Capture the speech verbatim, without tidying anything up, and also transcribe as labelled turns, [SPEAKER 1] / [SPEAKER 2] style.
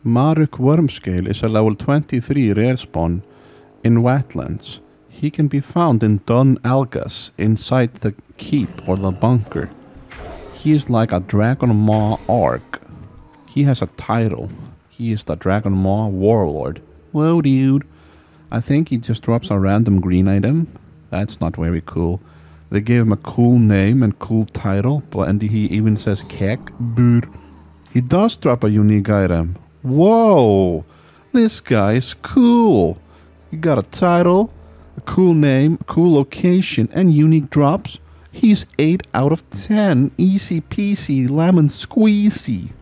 [SPEAKER 1] Ma'ruk Wyrmscale is a level twenty-three rare spawn in wetlands. He can be found in Dun Algas inside the keep or the bunker. He is like a Dragon Maw orc. He has a title. He is the Dragon Maw warlord. Whoa, dude. I think he just drops a random green item. That's not very cool. They gave him a cool name and cool title, but and he even says kek. But he does drop a unique item. Whoa! This guy is cool. He got a title, a cool name, a cool location, and unique drops. He's eight out of ten. Easy peasy lemon squeezy.